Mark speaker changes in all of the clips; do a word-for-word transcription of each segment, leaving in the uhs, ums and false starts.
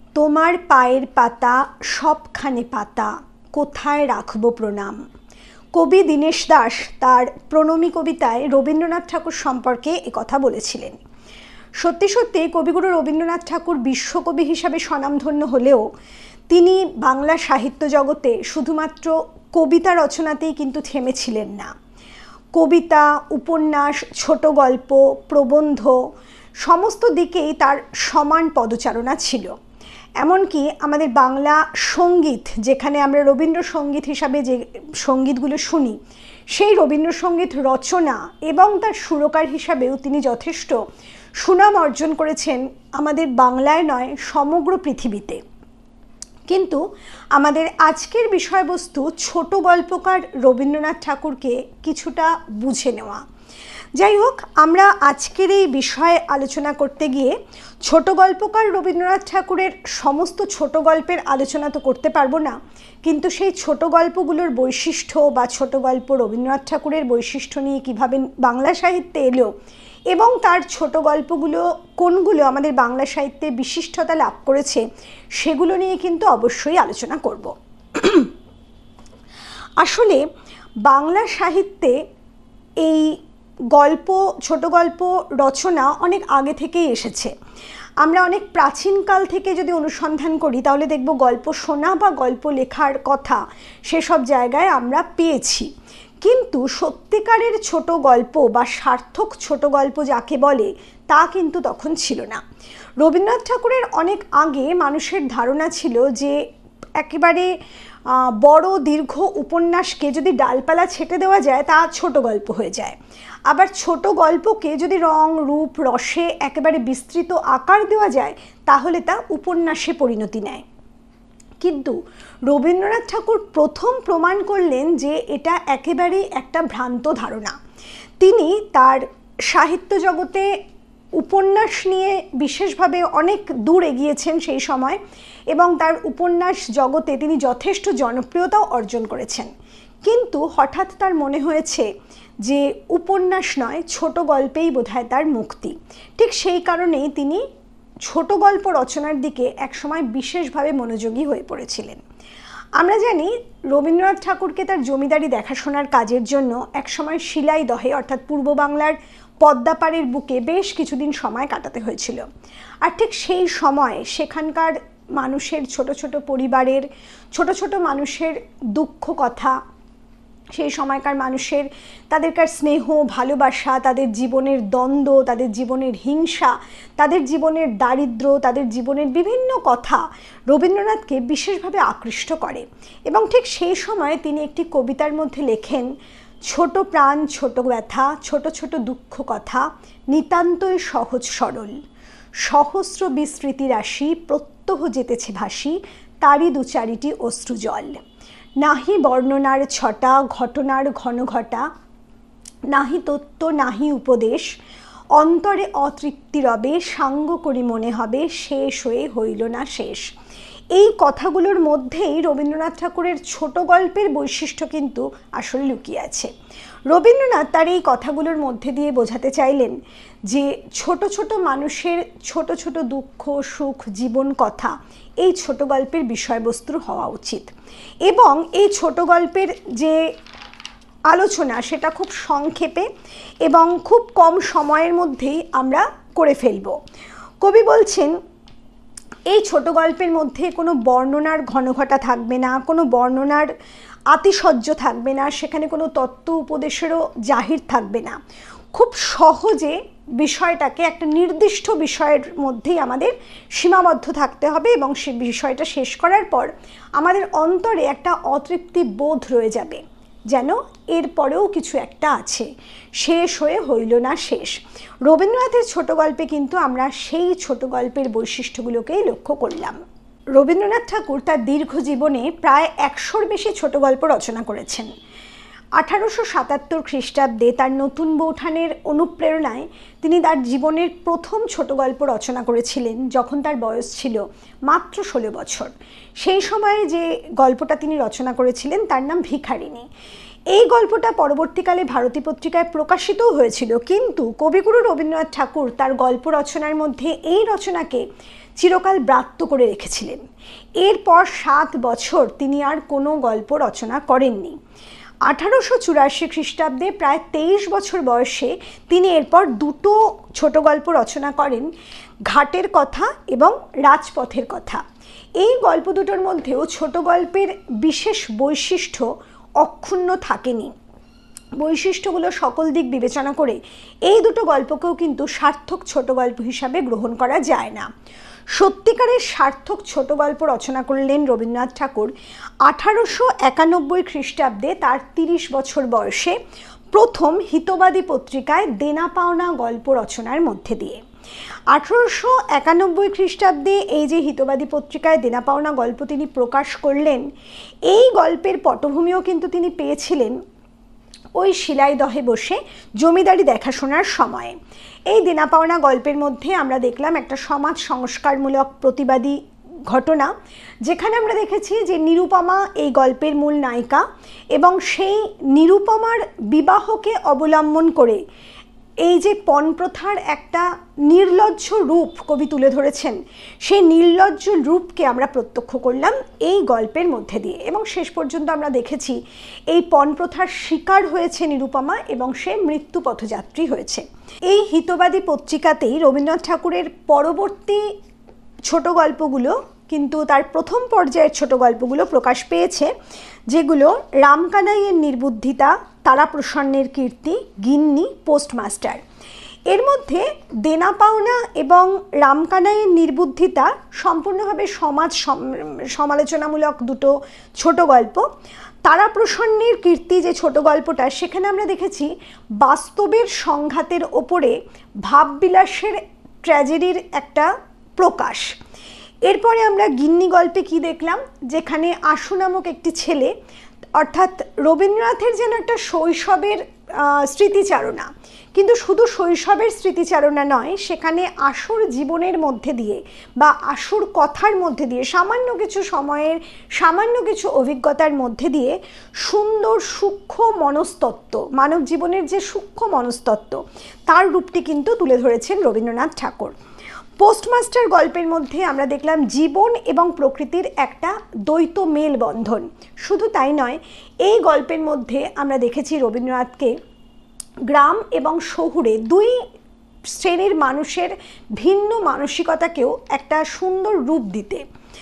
Speaker 1: তোমার পায়ের পাতা সবখানে পাতা, কোথায় রাখব প্রণাম। কবি দীনেশ দাস তার প্রণমী কবিতায় রবীন্দ্রনাথ ঠাকুর সম্পর্কে একথা বলেছিলেন। সত্যি সত্যি কবিগুরু রবীন্দ্রনাথ ঠাকুর বিশ্বকবি হিসাবে স্বনামধন্য হলেও তিনি বাংলা সাহিত্য জগতে শুধুমাত্র কবিতা রচনাতেই কিন্তু থেমেছিলেন না। কবিতা, উপন্যাস, ছোট গল্প, প্রবন্ধ সমস্ত দিকেই তার সমান পদচারণা ছিল। এমনকি আমাদের বাংলা সঙ্গীত, যেখানে আমরা রবীন্দ্রসঙ্গীত হিসাবে যে সঙ্গীতগুলো শুনি, সেই রবীন্দ্রসঙ্গীত রচনা এবং তার সুরকার হিসাবেও তিনি যথেষ্ট সুনাম অর্জন করেছেন আমাদের বাংলায় নয়, সমগ্র পৃথিবীতে। কিন্তু আমাদের আজকের বিষয়বস্তু ছোট গল্পকার রবীন্দ্রনাথ ঠাকুরকে কিছুটা বুঝে নেওয়া। যাই হোক, আমরা আজকের এই বিষয়ে আলোচনা করতে গিয়ে ছোট গল্পকার রবীন্দ্রনাথ ঠাকুরের সমস্ত ছোট গল্পের আলোচনা তো করতে পারবো না, কিন্তু সেই ছোট গল্পগুলোর বৈশিষ্ট্য বা ছোট গল্প রবীন্দ্রনাথ ঠাকুরের বৈশিষ্ট্য নিয়ে কীভাবে বাংলা সাহিত্যে এলো এবং তার ছোট গল্পগুলো কোনগুলো আমাদের বাংলা সাহিত্যে বিশিষ্টতা লাভ করেছে, সেগুলো নিয়ে কিন্তু অবশ্যই আলোচনা করব। আসলে বাংলা সাহিত্যে এই গল্প, ছোট গল্প রচনা অনেক আগে থেকেই এসেছে। আমরা অনেক প্রাচীনকাল থেকে যদি অনুসন্ধান করি তাহলে দেখব গল্প শোনা বা গল্প লেখার কথা সেসব জায়গায় আমরা পেয়েছি। কিন্তু সত্যিকারের ছোট গল্প বা সার্থক ছোট গল্প যাকে বলে তা কিন্তু তখন ছিল না। রবীন্দ্রনাথ ঠাকুরের অনেক আগে মানুষের ধারণা ছিল যে একেবারে বড় দীর্ঘ উপন্যাসকে যদি ডালপালা ছেটে দেওয়া যায় তা ছোট গল্প হয়ে যায়, আবার ছোট গল্পকে যদি রং রূপ রসে একেবারে বিস্তৃত আকার দেওয়া যায় তাহলে তা উপন্যাসে পরিণতি নেয়। কিন্তু রবীন্দ্রনাথ ঠাকুর প্রথম প্রমাণ করলেন যে এটা একেবারেই একটা ভ্রান্ত ধারণা। তিনি তার সাহিত্য জগতে উপন্যাস নিয়ে বিশেষভাবে অনেক দূর এগিয়েছেন সেই সময়, এবং তার উপন্যাস জগতে তিনি যথেষ্ট জনপ্রিয়তাও অর্জন করেছেন। কিন্তু হঠাৎ তার মনে হয়েছে যে উপন্যাস নয়, ছোট গল্পেই বোধহয় তার মুক্তি। ঠিক সেই কারণেই তিনি ছোট গল্প রচনার দিকে একসময় বিশেষভাবে মনোযোগী হয়ে পড়েছিলেন। আমরা জানি রবীন্দ্রনাথ ঠাকুরকে তার জমিদারি দেখাশোনার কাজের জন্য একসময় শিলাইদহে অর্থাৎ পূর্ব বাংলার পদ্মাপাড়ের বুকে বেশ কিছুদিন সময় কাটাতে হয়েছিল। আর ঠিক সেই সময় সেখানকার মানুষের, ছোট ছোট পরিবারের ছোট ছোট মানুষের দুঃখ কথা, সেই সময়কার মানুষের তাদেরকার স্নেহ ভালোবাসা, তাদের জীবনের দ্বন্দ্ব, তাদের জীবনের হিংসা, তাদের জীবনের দারিদ্র্য, তাদের জীবনের বিভিন্ন কথা রবীন্দ্রনাথকে বিশেষভাবে আকৃষ্ট করে। এবং ঠিক সেই সময় তিনি একটি কবিতার মধ্যে লেখেন, ছোট প্রাণ ছোট ব্যথা, ছোট ছোট দুঃখ কথা, নিতান্তই সহজ সরল, সহস্র বিস্মৃতি রাশি, প্রত্যহ যেতেছে ভাসি, তারই দু চারিটি অশ্রুজল। নাহি বর্ণনার ছটা, ঘটনার ঘন ঘটা, নাহি তত্ত্ব নাহি উপদেশ, অন্তরে অতৃপ্তি রবে, সাঙ্গ করি মনে হবে, শেষ হয়ে হইল না শেষ। এই কথাগুলোর মধ্যেই রবীন্দ্রনাথ ঠাকুরের ছোট গল্পের বৈশিষ্ট্য কিন্তু আসলে লুকিয়ে আছে। রবীন্দ্রনাথ তার এই কথাগুলোর মধ্যে দিয়ে বোঝাতে চাইলেন যে ছোট ছোট মানুষের ছোট ছোট দুঃখ সুখ জীবন কথা এই ছোট গল্পের বিষয়বস্তু হওয়া উচিত, এবং এই ছোট গল্পের যে আলোচনা সেটা খুব সংক্ষেপে এবং খুব কম সময়ের মধ্যেই আমরা করে ফেলব। কবি বলছেন, এই ছোট গল্পের মধ্যে কোনো বর্ণনার ঘনঘটা থাকবে না, কোনো বর্ণনার আতিশয্য থাকবে না, সেখানে কোনো তত্ত্ব উপদেশেরও জাহির থাকবে না। খুব সহজে বিষয়টাকে একটা নির্দিষ্ট বিষয়ের মধ্যেই আমাদের সীমাবদ্ধ থাকতে হবে, এবং সে বিষয়টা শেষ করার পর আমাদের অন্তরে একটা অতৃপ্তি বোধ রয়ে যাবে, যেন এর পরেও কিছু একটা আছে, শেষ হয়ে হইল না শেষ। রবীন্দ্রনাথের ছোট গল্পে কিন্তু আমরা সেই ছোট গল্পের বৈশিষ্ট্যগুলোকেই লক্ষ্য করলাম। রবীন্দ্রনাথ ঠাকুর তার দীর্ঘ জীবনে প্রায় একশোর বেশি ছোট গল্প রচনা করেছেন। আঠারোশো সাতাত্তর খ্রিস্টাব্দে তার নতুন বৌঠানের অনুপ্রেরণায় তিনি তার জীবনের প্রথম ছোট গল্প রচনা করেছিলেন যখন তার বয়স ছিল মাত্র ষোলো বছর। সেই সময়ে যে গল্পটা তিনি রচনা করেছিলেন তার নাম ভিখারিণী। এই গল্পটা পরবর্তীকালে ভারতী পত্রিকায় প্রকাশিতও হয়েছিল, কিন্তু কবিগুরু রবীন্দ্রনাথ ঠাকুর তার গল্প রচনার মধ্যে এই রচনাকে চিরকাল ব্রাত্য করে রেখেছিলেন। এরপর সাত বছর তিনি আর কোনো গল্প রচনা করেননি। আঠারোশো চুরাশি খ্রিস্টাব্দে প্রায় তেইশ বছর বয়সে তিনি এরপর দুটো ছোট গল্প রচনা করেন, ঘাটের কথা এবং রাজপথের কথা। এই গল্প দুটোর মধ্যেও ছোট গল্পের বিশেষ বৈশিষ্ট্য অক্ষুণ্ণ থাকেনি। বৈশিষ্ট্যগুলো সকল দিক বিবেচনা করে এই দুটো গল্পকেও কিন্তু সার্থক ছোট গল্প হিসাবে গ্রহণ করা যায় না। সত্যিকারের সার্থক ছোট গল্প রচনা করলেন রবীন্দ্রনাথ ঠাকুর আঠারোশো একানব্বই খ্রিস্টাব্দে তার তিরিশ বছর বয়সে প্রথম হিতবাদী পত্রিকায় দেনা পাওনা গল্প রচনার মধ্যে দিয়ে। আঠারোশো একানব্বই খ্রিস্টাব্দে এই যে হিতবাদী পত্রিকায় দেনা পাওনা গল্প তিনি প্রকাশ করলেন, এই গল্পের পটভূমিও কিন্তু তিনি পেয়েছিলেন ওই শিলাইদহে বসে জমিদারি দেখাশোনার সময়ে। এই দেনা পাওনা গল্পের মধ্যে আমরা দেখলাম একটা সমাজ সংস্কারমূলক প্রতিবাদী ঘটনা, যেখানে আমরা দেখেছি যে নিরুপমা এই গল্পের মূল নায়িকা এবং সেই নিরুপমার বিবাহকে অবলম্বন করে এই যে পণপ্রথার একটা নির্লজ্জ রূপ কবি তুলে ধরেছেন, সেই নির্লজ্জ রূপকে আমরা প্রত্যক্ষ করলাম এই গল্পের মধ্যে দিয়ে। এবং শেষ পর্যন্ত আমরা দেখেছি এই পণপ্রথার শিকার হয়েছে নিরুপমা এবং সে মৃত্যু পথযাত্রী হয়েছে। এই হিতবাদী পত্রিকাতেই রবীন্দ্রনাথ ঠাকুরের পরবর্তী ছোট গল্পগুলো কিন্তু তার প্রথম পর্যায়ের ছোট গল্পগুলো প্রকাশ পেয়েছে, যেগুলো রামকানাইয়ের নির্বুদ্ধিতা, তারাপ্রসন্নের কীর্তি, গিন্নি, পোস্টমাস্টার। এর মধ্যে দেনা পাওনা এবং রামকানাইয়ের নির্বুদ্ধিতা সম্পূর্ণভাবে সমাজ সমালোচনামূলক দুটো ছোট গল্প। তারাপ্রসন্নের কীর্তি যে ছোট গল্পটা, সেখানে আমরা দেখেছি বাস্তবের সংঘাতের ওপরে ভাববিলাসের ট্র্যাজেডির একটা প্রকাশ। এরপরে আমরা গিন্নি গল্পে কি দেখলাম, যেখানে আশু নামক একটি ছেলে, অর্থাৎ রবীন্দ্রনাথের যেন একটা শৈশবের স্মৃতিচারণা, কিন্তু শুধু শৈশবের স্মৃতিচারণা নয়, সেখানে আশুর জীবনের মধ্যে দিয়ে বা আশুর কথার মধ্যে দিয়ে সামান্য কিছু সময়ের সামান্য কিছু অভিজ্ঞতার মধ্যে দিয়ে সুন্দর সূক্ষ্ম মনস্তত্ত্ব, মানব জীবনের যে সূক্ষ্ম মনস্তত্ত্ব, তার রূপটি কিন্তু তুলে ধরেছেন রবীন্দ্রনাথ ঠাকুর। পোস্টমাস্টার গল্পের মধ্যে আমরা দেখলাম জীবন এবং প্রকৃতির একটা দ্বৈত মেলবন্ধন। শুধু তাই নয়, এই গল্পের মধ্যে আমরা দেখেছি রবীন্দ্রনাথকে গ্রাম এবং শহুরে দুই শ্রেণীর মানুষের ভিন্ন মানসিকতাকেও একটা সুন্দর রূপ দিতে।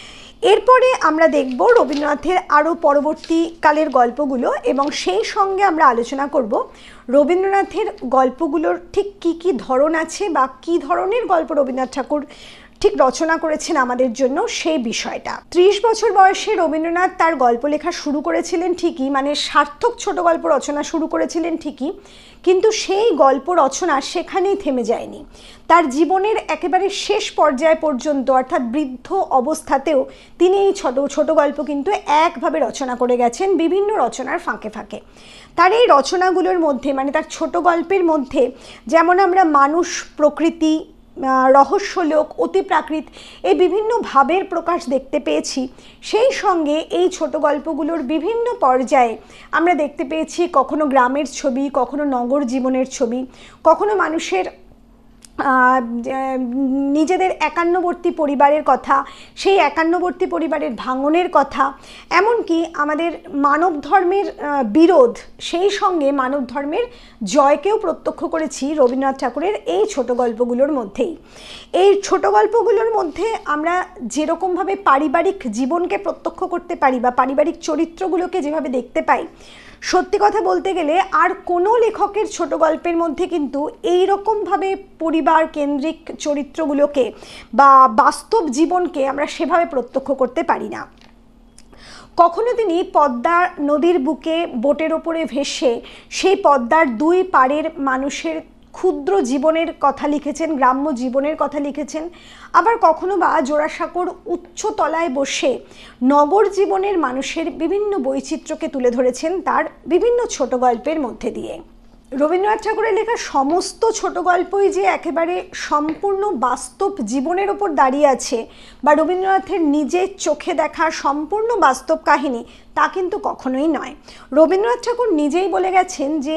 Speaker 1: এরপরে আমরা দেখব রবীন্দ্রনাথের আরও পরবর্তীকালের গল্পগুলো এবং সেই সঙ্গে আমরা আলোচনা করব রবীন্দ্রনাথের গল্পগুলোর ঠিক কি কি ধরন আছে বা কি ধরনের গল্প রবীন্দ্রনাথ ঠাকুর ঠিক রচনা করেছেন আমাদের জন্য, সেই বিষয়টা। ত্রিশ বছর বয়সে রবীন্দ্রনাথ তার গল্প লেখা শুরু করেছিলেন ঠিকই, মানে সার্থক ছোট গল্প রচনা শুরু করেছিলেন ঠিকই, কিন্তু সেই গল্প রচনা সেখানেই থেমে যায়নি। তার জীবনের একেবারে শেষ পর্যায় পর্যন্ত, অর্থাৎ বৃদ্ধ অবস্থাতেও তিনি এই ছোট ছোট গল্প কিন্তু একভাবে রচনা করে গেছেন বিভিন্ন রচনার ফাঁকে ফাঁকে। তার এই রচনাগুলোর মধ্যে, মানে তার ছোট গল্পের মধ্যে, যেমন আমরা মানুষ, প্রকৃতি, রহস্যলোক, অতিপ্রাকৃত, এই বিভিন্ন ভাবের প্রকাশ দেখতে পেয়েছি। সেই সঙ্গে এই ছোট গল্পগুলোর বিভিন্ন পর্যায়ে আমরা দেখতে পেয়েছি কখনো গ্রামের ছবি, কখনো নগর জীবনের ছবি, কখনো মানুষের নিজেদের একান্নবর্তী পরিবারের কথা, সেই একান্নবর্তী পরিবারের ভাঙনের কথা, এমনকি আমাদের মানব ধর্মের বিরোধ, সেই সঙ্গে মানব ধর্মের জয়কেও প্রত্যক্ষ করেছি রবীন্দ্রনাথ ঠাকুরের এই ছোট গল্পগুলোর মধ্যেই। এই ছোট গল্পগুলোর মধ্যে আমরা যেরকমভাবে পারিবারিক জীবনকে প্রত্যক্ষ করতে পারি বা পারিবারিক চরিত্রগুলোকে যেভাবে দেখতে পাই, সত্যি কথা বলতে গেলে আর কোনো লেখকের ছোট গল্পের মধ্যে কিন্তু এই রকমভাবে পরিবার কেন্দ্রিক চরিত্রগুলোকে বা বাস্তব জীবনকে আমরা সেভাবে প্রত্যক্ষ করতে পারি না। কখনো তিনি পদ্মা নদীর বুকে বোটের ওপরে ভেসে সেই পদ্মার দুই পাড়ের মানুষের ক্ষুদ্র জীবনের কথা লিখেছেন, গ্রাম্য জীবনের কথা লিখেছেন। আবার কখনো বা জোড়াসাঁকোর উচ্চতলায় বসে নগর জীবনের মানুষের বিভিন্ন বৈচিত্র্যকে তুলে ধরেছেন তার বিভিন্ন ছোট গল্পের মধ্যে দিয়ে। রবীন্দ্রনাথ ঠাকুরের লেখা সমস্ত ছোট গল্পই যে একেবারে সম্পূর্ণ বাস্তব জীবনের ওপর দাঁড়িয়ে আছে বা রবীন্দ্রনাথের নিজের চোখে দেখা সম্পূর্ণ বাস্তব কাহিনী, তা কিন্তু কখনোই নয়। রবীন্দ্রনাথ ঠাকুর নিজেই বলে গেছেন যে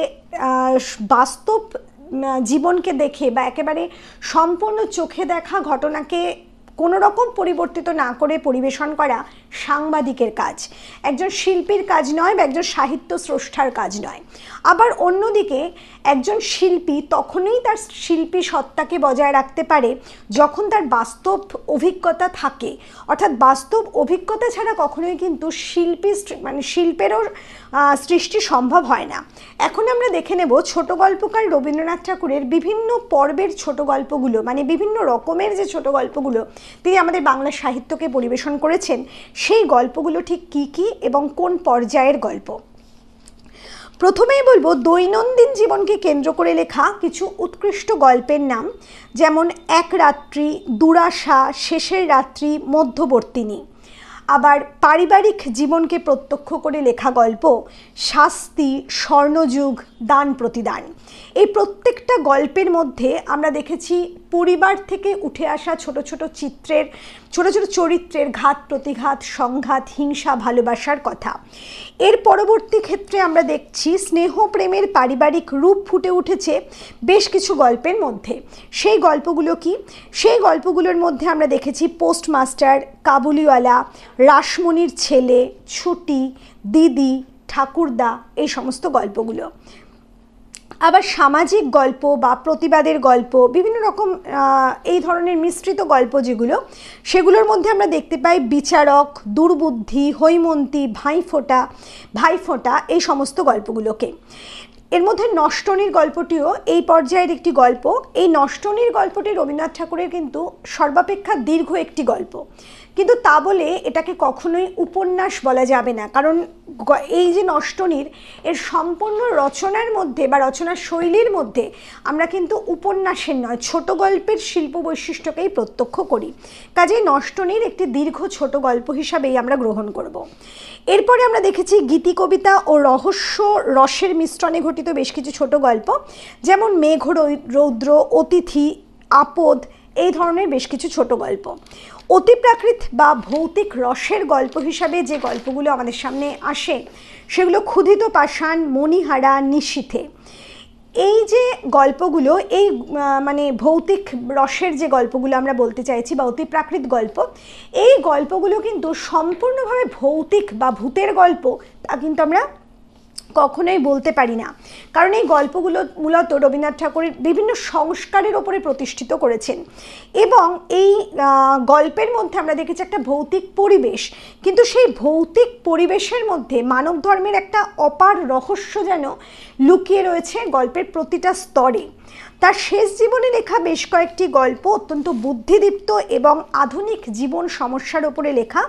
Speaker 1: বাস্তব জীবনকে দেখে বা একেবারে সম্পূর্ণ চোখে দেখা ঘটনাকে কোনো রকম পরিবর্তিত না করে পরিবেশন করা সাংবাদিকের কাজ, একজন শিল্পীর কাজ নয় বা একজন সাহিত্য স্রষ্টার কাজ নয়। আবার অন্যদিকে একজন শিল্পী তখনই তার শিল্পী সত্তাকে বজায় রাখতে পারে যখন তার বাস্তব অভিজ্ঞতা থাকে, অর্থাৎ বাস্তব অভিজ্ঞতা ছাড়া কখনোই কিন্তু শিল্পী মানে শিল্পেরও সৃষ্টি সম্ভব হয় না। এখন আমরা দেখে নেব ছোট গল্পকার রবীন্দ্রনাথ ঠাকুরের বিভিন্ন পর্বের ছোট গল্পগুলো, মানে বিভিন্ন রকমের যে ছোট গল্পগুলো তিনি আমাদের বাংলা সাহিত্যকে পরিবেশন করেছেন, সেই গল্পগুলো ঠিক কী কী এবং কোন পর্যায়ের গল্প। প্রথমেই বলবো দৈনন্দিন জীবনকে কেন্দ্র করে লেখা কিছু উৎকৃষ্ট গল্পের নাম, যেমন এক রাত্রি, দুরাশা, শেষের রাত্রি, মধ্যবর্তিনী। আবার পারিবারিক জীবনকে প্রত্যক্ষ করে লেখা গল্প শাস্তি, স্বর্ণযুগ, দান প্রতিদান। এই প্রত্যেকটা গল্পের মধ্যে আমরা দেখেছি পরিবার থেকে উঠে আসা ছোট ছোট চিত্রের ছোট ছোট চরিত্রের ঘাত প্রতিঘাত, সংঘাত, হিংসা, ভালোবাসার কথা। এর পরবর্তী ক্ষেত্রে আমরা দেখছি স্নেহ প্রেমের পারিবারিক রূপ ফুটে উঠেছে বেশ কিছু গল্পের মধ্যে। সেই গল্পগুলো কি? সেই গল্পগুলোর মধ্যে আমরা দেখেছি পোস্টমাস্টার, কাবুলিওয়ালা, রাসমণির ছেলে, ছুটি, দিদি, ঠাকুরদা, এই সমস্ত গল্পগুলো। আবার সামাজিক গল্প বা প্রতিবাদের গল্প, বিভিন্ন রকম এই ধরনের মিশ্রিত গল্প যেগুলো, সেগুলোর মধ্যে আমরা দেখতে পাই বিচারক, দুর্বুদ্ধি, হৈমন্তী, ভাইফোঁটা ভাইফোঁটা এই সমস্ত গল্পগুলোকে। এর মধ্যে নষ্টনীর গল্পটিও এই পর্যায়ের একটি গল্প। এই নষ্টনীর গল্পটি রবীন্দ্রনাথ ঠাকুরের কিন্তু সর্বাপেক্ষা দীর্ঘ একটি গল্প, কিন্তু তা বলে এটাকে কখনোই উপন্যাস বলা যাবে না, কারণ এই যে নষ্টনীর এর সম্পূর্ণ রচনার মধ্যে বা রচনার শৈলীর মধ্যে আমরা কিন্তু উপন্যাসের নয়, ছোট গল্পের শিল্প বৈশিষ্ট্যকেই প্রত্যক্ষ করি। কাজেই নষ্টনীর একটি দীর্ঘ ছোট গল্প হিসাবেই আমরা গ্রহণ করব। এরপরে আমরা দেখেছি গীতি কবিতা ও রহস্য রসের মিশ্রণে ঘটিত বেশ কিছু ছোট গল্প, যেমন মেঘ রৌদ্র, অতিথি, আপদ, এই ধরনের বেশ কিছু ছোট গল্প। অতিপ্রাকৃত বা ভৌতিক রসের গল্প হিসাবে যে গল্পগুলো আমাদের সামনে আসে সেগুলো ক্ষুধিত পাষাণ, মণিহারা, নিশীথে। এই যে গল্পগুলো, এই মানে ভৌতিক রসের যে গল্পগুলো আমরা বলতে চাইছি বা অতিপ্রাকৃত গল্প, এই গল্পগুলো কিন্তু সম্পূর্ণভাবে ভৌতিক বা ভূতের গল্প তা কিন্তু আমরা কখনোই বলতে পারি না, কারণ এই গল্পগুলো মূলত রবীন্দ্রনাথ ঠাকুরের বিভিন্ন সংস্কারের ওপরে প্রতিষ্ঠিত করেছেন। এবং এই গল্পের মধ্যে আমরা দেখেছি একটা ভৌতিক পরিবেশ, কিন্তু সেই ভৌতিক পরিবেশের মধ্যে মানব ধর্মের একটা অপার রহস্য যেন লুকিয়ে রয়েছে গল্পের প্রতিটা স্তরে। তার শেষ জীবনে লেখা বেশ কয়েকটি গল্প অত্যন্ত বুদ্ধিদীপ্ত এবং আধুনিক জীবন সমস্যার ওপরে লেখা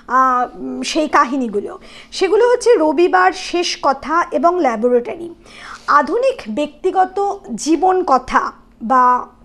Speaker 1: সেই কাহিনীগুলো, সেগুলো হচ্ছে রবিবার, শেষ কথা এবং ল্যাবরেটরি। আধুনিক ব্যক্তিগত জীবন কথা বা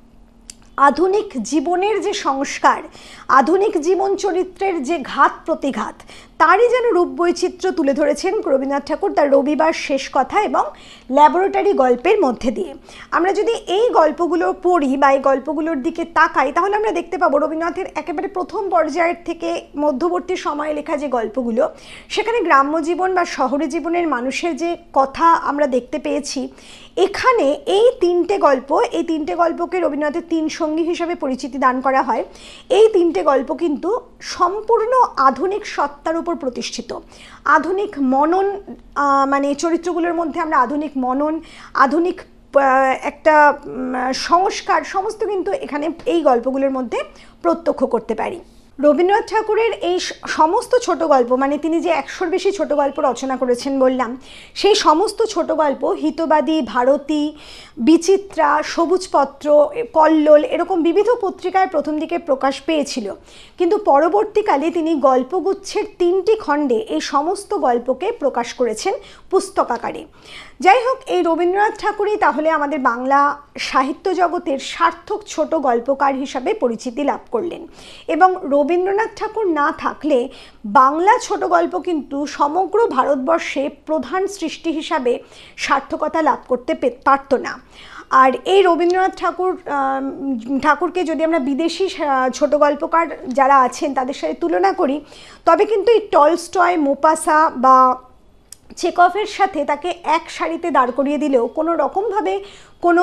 Speaker 1: আধুনিক জীবনের যে সংস্কার, আধুনিক জীবন চরিত্রের যে ঘাত প্রতিঘাত, তারই যেন রূপ বৈচিত্র্য তুলে ধরেছেন রবীন্দ্রনাথ ঠাকুর তার রবিবার, শেষ কথা এবং ল্যাবরেটরি গল্পের মধ্যে দিয়ে। আমরা যদি এই গল্পগুলো পড়ি বা এই গল্পগুলোর দিকে তাকাই, তাহলে আমরা দেখতে পাবো রবীন্দ্রনাথের একেবারে প্রথম পর্যায়ের থেকে মধ্যবর্তী সময়ে লেখা যে গল্পগুলো, সেখানে গ্রাম্য জীবন বা শহরে জীবনের মানুষের যে কথা আমরা দেখতে পেয়েছি। এখানে এই তিনটে গল্প, এই তিনটে গল্পকে রবীন্দ্রনাথের তিন সঙ্গী হিসাবে পরিচিতি দান করা হয়। এই তিনটে গল্প কিন্তু সম্পূর্ণ আধুনিক সত্তার উপর প্রতিষ্ঠিত। আধুনিক মনন, মানে চরিত্রগুলোর মধ্যে আমরা আধুনিক মনন, আধুনিক একটা সংস্কার সমস্ত কিন্তু এখানে এই গল্পগুলোর মধ্যে প্রত্যক্ষ করতে পারি। রবীন্দ্রনাথ ঠাকুরের এই সমস্ত ছোট গল্প, মানে তিনি যে একশোর বেশি ছোট গল্প রচনা করেছেন বললাম, সেই সমস্ত ছোট গল্প হিতবাদী, ভারতী, বিচিত্রা, সবুজপত্র, কল্লোল এরকম বিবিধ পত্রিকায় প্রথম দিকে প্রকাশ পেয়েছিল, কিন্তু পরবর্তীকালে তিনি গল্পগুচ্ছের তিনটি খণ্ডে এই সমস্ত গল্পকে প্রকাশ করেছেন পুস্তক আকারে। যাই হোক, এই রবীন্দ্রনাথ ঠাকুরই তাহলে আমাদের বাংলা সাহিত্য জগতের সার্থক ছোট গল্পকার হিসাবে পরিচিতি লাভ করলেন। এবং রবীন্দ্রনাথ ঠাকুর না থাকলে বাংলা ছোট গল্প কিন্তু সমগ্র ভারতবর্ষে প্রধান সৃষ্টি হিসাবে সার্থকতা লাভ করতে পারত না। আর এই রবীন্দ্রনাথ ঠাকুর ঠাকুরকে যদি আমরা বিদেশি ছোট গল্পকার যারা আছেন তাদের সাথে তুলনা করি, তবে কিন্তু এই টলস্টয়, মোপাসা বা চেকভের সাথে তাকে এক সারিতে দাঁড় করিয়ে দিলেও কোনো রকমভাবে কোনো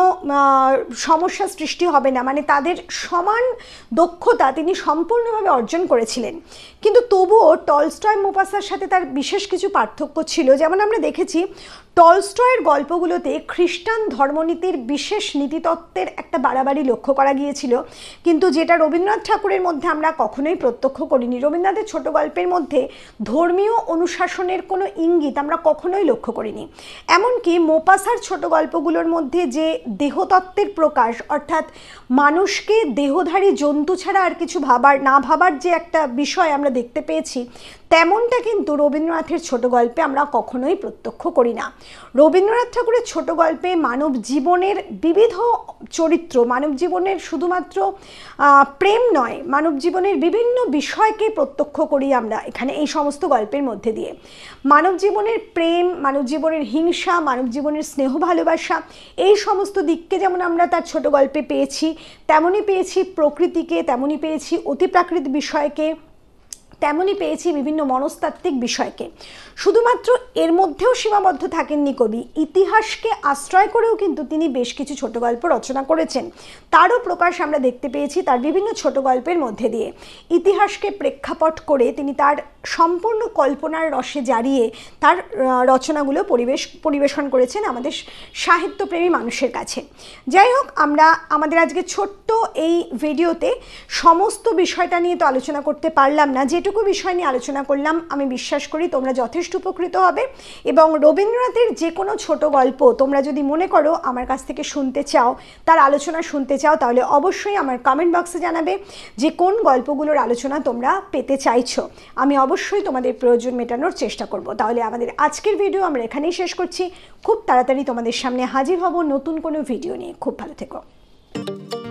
Speaker 1: সমস্যা সৃষ্টি হবে না, মানে তাদের সমান দক্ষতা তিনি সম্পূর্ণভাবে অর্জন করেছিলেন। কিন্তু তবুও টলস্টয় মোপাসার সাথে তার বিশেষ কিছু পার্থক্য ছিল। যেমন আমরা দেখেছি টলস্টয়ের গল্পগুলোতে খ্রিস্টান ধর্মনীতির বিশেষ নীতিতত্ত্বের একটা বাড়াবাড়ি লক্ষ্য করা গিয়েছিল, কিন্তু যেটা রবীন্দ্রনাথ ঠাকুরের মধ্যে আমরা কখনোই প্রত্যক্ষ করিনি। রবীন্দ্রনাথের ছোট গল্পের মধ্যে ধর্মীয় অনুশাসনের কোনো ইঙ্গিত আমরা কখনোই লক্ষ্য করিনি। এমনকি মোপাসার ছোট গল্পগুলোর মধ্যে যে দেহতত্ত্বের প্রকাশ, অর্থাৎ মানুষকে দেহধারী জন্তু ছাড়া আর কিছু ভাবার না ভাবার যে একটা বিষয় আমরা দেখতে পেয়েছি, তেমনটা কিন্তু রবীন্দ্রনাথের ছোট গল্পে আমরা কখনোই প্রত্যক্ষ করি না। রবীন্দ্রনাথ ঠাকুরের ছোট গল্পে মানব জীবনের বিবিধ চরিত্র, মানব জীবনের শুধুমাত্র প্রেম নয়, মানব জীবনের বিভিন্ন বিষয়কে প্রত্যক্ষ করি আমরা এখানে এই সমস্ত গল্পের মধ্যে দিয়ে। মানব জীবনের প্রেম, মানব জীবনের হিংসা, মানব জীবনের স্নেহ ভালোবাসা, এই সমস্ত দিককে যেমন আমরা তার ছোট গল্পে পেয়েছি, তেমনই পেয়েছি প্রকৃতিকে, তেমনই পেয়েছি অতিপ্রাকৃত বিষয়কে, তেমনই পেয়েছি বিভিন্ন মনস্তাত্ত্বিক বিষয়কে। শুধুমাত্র এর মধ্যেও সীমাবদ্ধ থাকেননি কবি, ইতিহাসকে আশ্রয় করেও কিন্তু তিনি বেশ কিছু ছোট গল্প রচনা করেছেন। তারও প্রকাশ আমরা দেখতে পেয়েছি তার বিভিন্ন ছোট গল্পের মধ্যে দিয়ে। ইতিহাসকে প্রেক্ষাপট করে তিনি তার সম্পূর্ণ কল্পনার রসে জারিয়ে তার রচনাগুলো পরিবেশ পরিবেশন করেছেন আমাদের সাহিত্যপ্রেমী মানুষের কাছে। যাই হোক, আমরা আমাদের আজকে ছোট্ট এই ভিডিওতে সমস্ত বিষয়টা নিয়ে তো আলোচনা করতে পারলাম না। যেটুকু বিষয় নিয়ে আলোচনা করলাম আমি বিশ্বাস করি তোমরা যথেষ্ট উপকৃত হবে, এবং রবীন্দ্রনাথের যে কোনো ছোট গল্প তোমরা যদি মনে করো আমার কাছ থেকে শুনতে চাও, তার আলোচনা শুনতে চাও, তাহলে অবশ্যই আমার কমেন্ট বক্সে জানাবে যে কোন গল্পগুলোর আলোচনা তোমরা পেতে চাইছো। আমি অবশ্যই তোমাদের প্রয়োজন মেটানোর চেষ্টা করব। তাহলে আমাদের আজকের ভিডিও আমরা এখানেই শেষ করছি। খুব তাড়াতাড়ি তোমাদের সামনে হাজির হব নতুন কোনো ভিডিও নিয়ে। খুব ভালো থেকো।